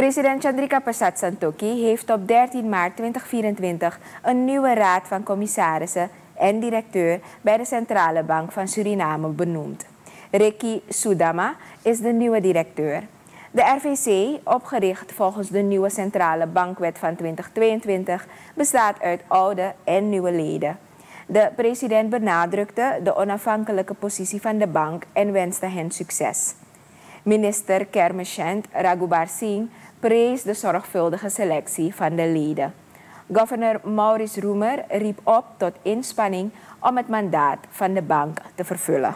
President Chandrika Persat Santokhi heeft op 13 maart 2024 een nieuwe raad van commissarissen en directeur bij de Centrale Bank van Suriname benoemd. Ricky Soedama is de nieuwe directeur. De RVC, opgericht volgens de nieuwe Centrale Bankwet van 2022, bestaat uit oude en nieuwe leden. De president benadrukte de onafhankelijke positie van de bank en wenste hen succes. Minister Kermchand Raghubar Singh prees de zorgvuldige selectie van de leden. Governor Maurice Roemer riep op tot inspanning om het mandaat van de bank te vervullen.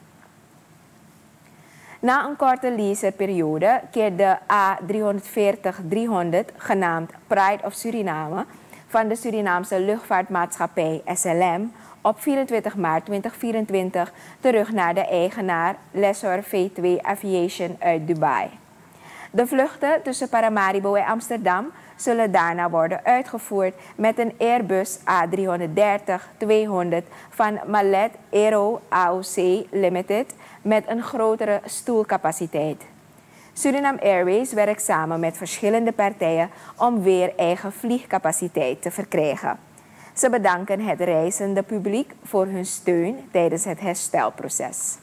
Na een korte leaserperiode keert de A340-300, genaamd Pride of Suriname, van de Surinaamse luchtvaartmaatschappij SLM op 24 maart 2024 terug naar de eigenaar Lessor V2 Aviation uit Dubai. De vluchten tussen Paramaribo en Amsterdam zullen daarna worden uitgevoerd met een Airbus A330-200 van Malet Aero AOC Limited met een grotere stoelcapaciteit. Suriname Airways werkt samen met verschillende partijen om weer eigen vliegcapaciteit te verkrijgen. Ze bedanken het reizende publiek voor hun steun tijdens het herstelproces.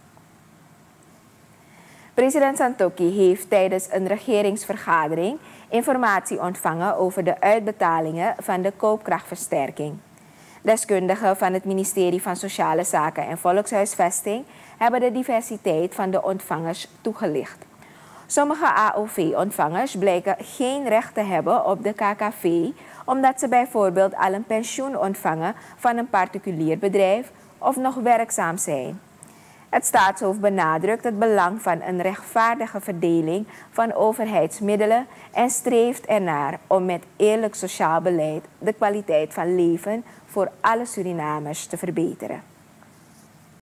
President Santokhi heeft tijdens een regeringsvergadering informatie ontvangen over de uitbetalingen van de koopkrachtversterking. Deskundigen van het ministerie van Sociale Zaken en Volkshuisvesting hebben de diversiteit van de ontvangers toegelicht. Sommige AOV-ontvangers blijken geen recht te hebben op de KKV, omdat ze bijvoorbeeld al een pensioen ontvangen van een particulier bedrijf of nog werkzaam zijn. Het staatshoofd benadrukt het belang van een rechtvaardige verdeling van overheidsmiddelen en streeft ernaar om met eerlijk sociaal beleid de kwaliteit van leven voor alle Surinamers te verbeteren.